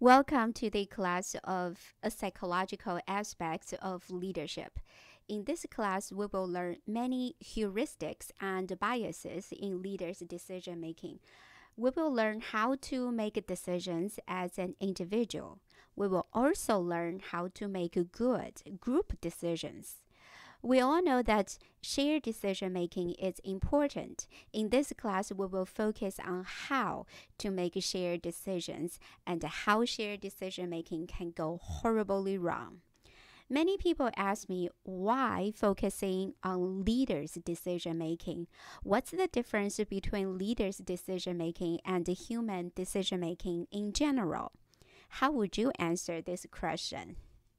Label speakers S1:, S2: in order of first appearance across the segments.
S1: Welcome to the class of psychological aspects of leadership. In this class, we will learn many heuristics and biases in leaders' decision making. We will learn how to make decisions as an individual. We will also learn how to make good group decisions. We all know that shared decision making is important. In this class, we will focus on how to make shared decisions and how shared decision making can go horribly wrong. Many people ask me why focusing on leaders' decision making. What's the difference between leaders' decision making and human decision making in general? How would you answer this question?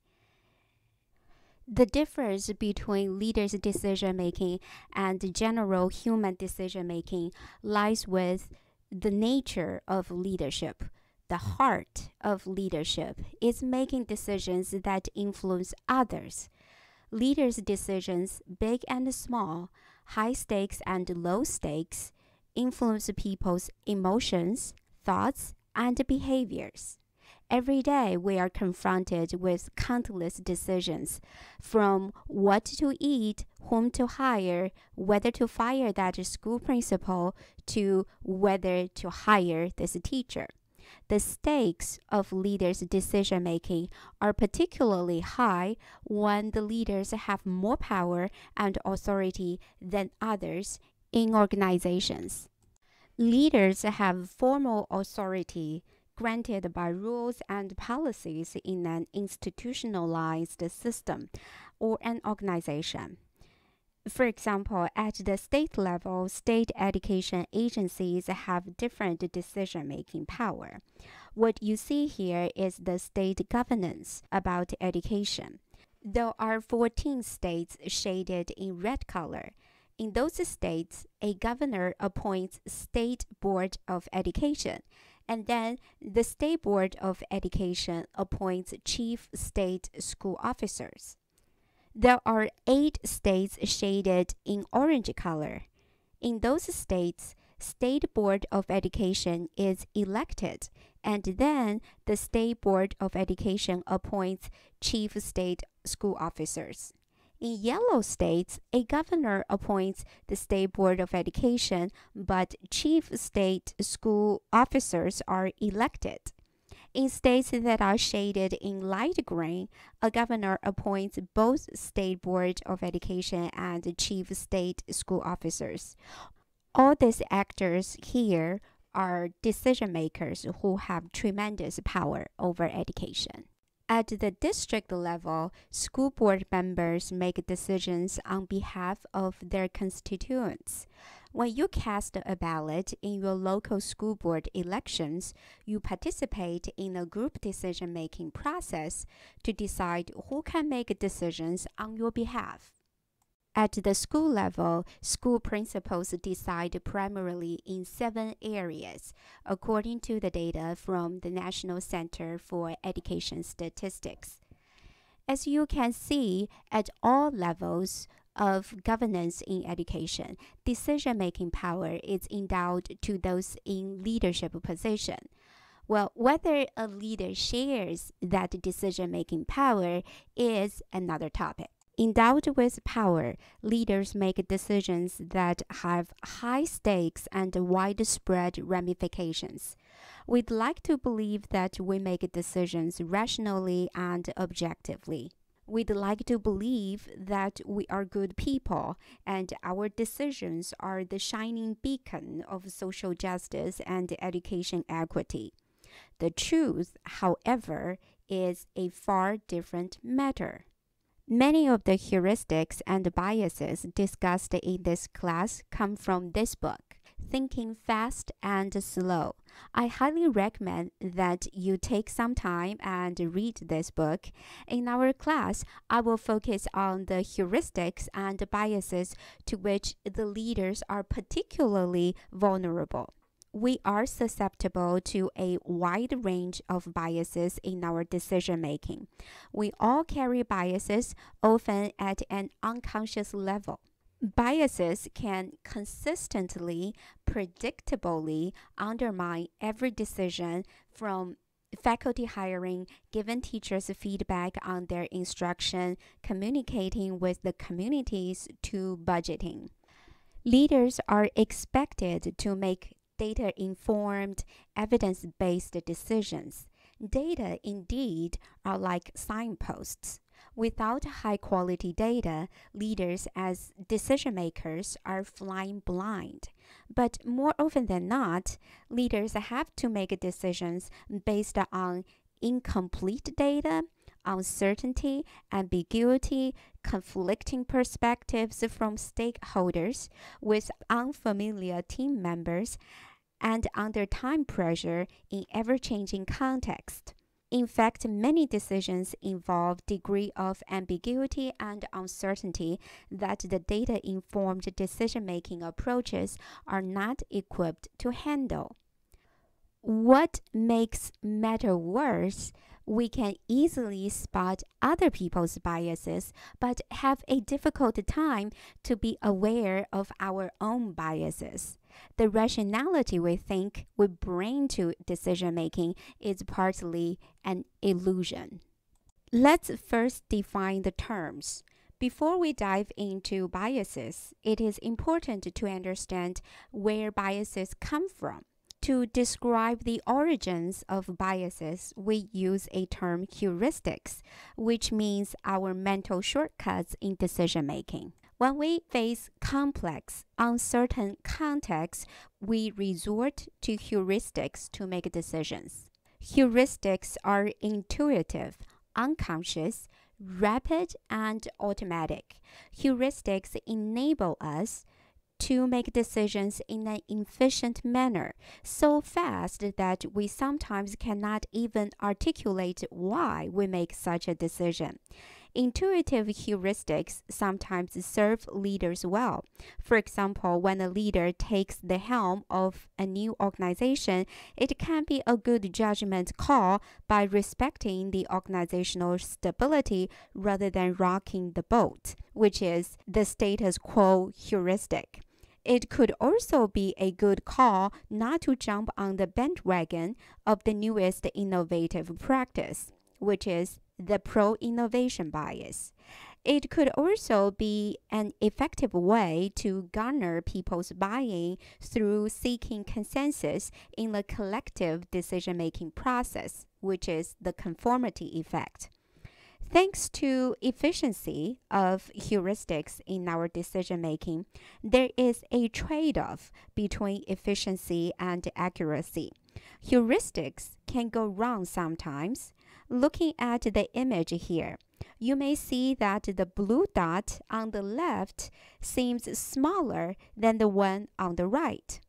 S1: The difference between leaders' decision making and general human decision making lies with the nature of leadership. The heart of leadership is making decisions that influence others. Leaders' decisions, big and small, high stakes and low stakes, influence people's emotions, thoughts, and behaviors. Every day, we are confronted with countless decisions, from what to eat, whom to hire, whether to fire that school principal, to whether to hire this teacher. The stakes of leaders' decision making are particularly high when the leaders have more power and authority than others in organizations. Leaders have formal authority granted by rules and policies in an institutionalized system or an organization. For example, at the state level, state education agencies have different decision making power. What you see here is the state governance about education. There are 14 states shaded in red color. In those states, a governor appoints State Board of Education, and then the State Board of Education appoints chief state school officers. There are 8 states shaded in orange color. In those states, State Board of Education is elected, and then the State Board of Education appoints chief state school officers. In yellow states, a governor appoints the State Board of Education, but chief state school officers are elected. In states that are shaded in light green, a governor appoints both State Board of Education and chief state school officers. All these actors here are decision makers who have tremendous power over education. At the district level, school board members make decisions on behalf of their constituents. When you cast a ballot in your local school board elections, you participate in a group decision-making process to decide who can make decisions on your behalf. At the school level, school principals decide primarily in 7 areas, according to the data from the National Center for Education Statistics. As you can see, at all levels of governance in education, decision-making power is endowed to those in leadership position. Well, whether a leader shares that decision-making power is another topic. Endowed with power, leaders make decisions that have high stakes and widespread ramifications. We'd like to believe that we make decisions rationally and objectively. We'd like to believe that we are good people and our decisions are the shining beacon of social justice and education equity. The truth, however, is a far different matter. Many of the heuristics and biases discussed in this class come from this book, Thinking Fast and Slow. I highly recommend that you take some time and read this book. In our class, I will focus on the heuristics and biases to which the leaders are particularly vulnerable. We are susceptible to a wide range of biases in our decision making. We all carry biases, often at an unconscious level. Biases can consistently, predictably undermine every decision from faculty hiring, giving teachers feedback on their instruction, communicating with the communities, to budgeting. Leaders are expected to make data informed, evidence based decisions. Data, indeed, are like signposts. Without high quality data, leaders as decision makers are flying blind. But more often than not, leaders have to make decisions based on incomplete data, uncertainty, ambiguity, conflicting perspectives from stakeholders, with unfamiliar team members, and under time pressure in ever-changing context. In fact, many decisions involve degree of ambiguity and uncertainty that the data-informed decision-making approaches are not equipped to handle. What makes matter worse, we can easily spot other people's biases, but have a difficult time to be aware of our own biases. The rationality we think we bring to decision making is partly an illusion. Let's first define the terms. Before we dive into biases, it is important to understand where biases come from. To describe the origins of biases, we use a term heuristics, which means our mental shortcuts in decision making. When we face complex, uncertain contexts, we resort to heuristics to make decisions. Heuristics are intuitive, unconscious, rapid, and automatic. Heuristics enable us to make decisions in an efficient manner, so fast that we sometimes cannot even articulate why we make such a decision. Intuitive heuristics sometimes serve leaders well. For example, when a leader takes the helm of a new organization, it can be a good judgment call by respecting the organizational stability rather than rocking the boat, which is the status quo heuristic. It could also be a good call not to jump on the bandwagon of the newest innovative practice, which is the pro-innovation bias. It could also be an effective way to garner people's buy-in through seeking consensus in the collective decision-making process, which is the conformity effect. Thanks to efficiency of heuristics in our decision making, there is a trade-off between efficiency and accuracy. Heuristics can go wrong sometimes. Looking at the image here, you may see that the blue dot on the left seems smaller than the one on the right,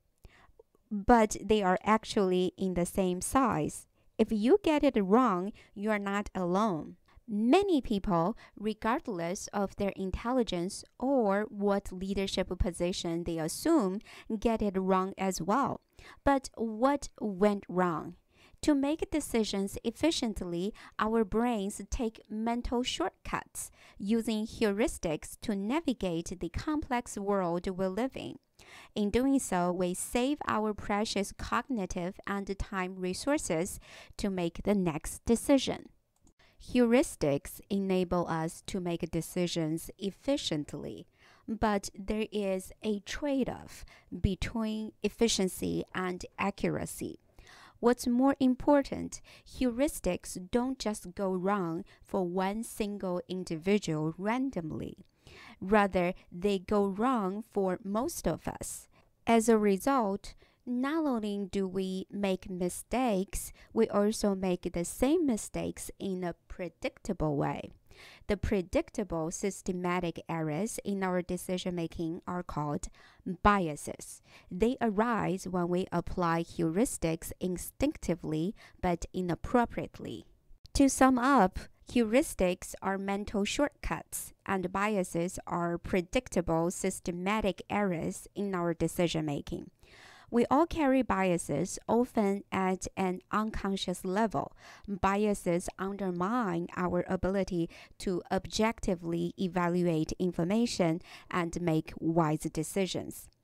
S1: but they are actually in the same size. If you get it wrong, you are not alone. Many people, regardless of their intelligence or what leadership position they assume, get it wrong as well. But what went wrong? To make decisions efficiently, our brains take mental shortcuts, using heuristics to navigate the complex world we live in. In doing so, we save our precious cognitive and time resources to make the next decision. Heuristics enable us to make decisions efficiently, but there is a trade-off between efficiency and accuracy. What's more important, heuristics don't just go wrong for one single individual randomly. Rather, they go wrong for most of us. As a result, not only do we make mistakes, we also make the same mistakes in a predictable way. The predictable systematic errors in our decision making are called biases. They arise when we apply heuristics instinctively but inappropriately. To sum up, heuristics are mental shortcuts, and biases are predictable systematic errors in our decision making. We all carry biases, often at an unconscious level. Biases undermine our ability to objectively evaluate information and make wise decisions.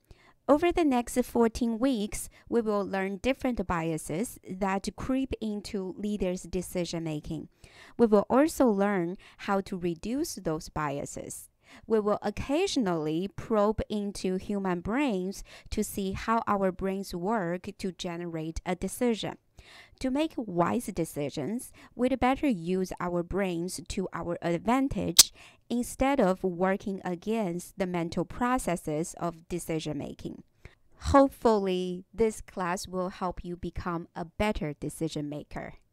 S1: Over the next 14 weeks, we will learn different biases that creep into leaders' decision making. We will also learn how to reduce those biases. We will occasionally probe into human brains to see how our brains work to generate a decision. To make wise decisions, we'd better use our brains to our advantage instead of working against the mental processes of decision making. Hopefully, this class will help you become a better decision maker.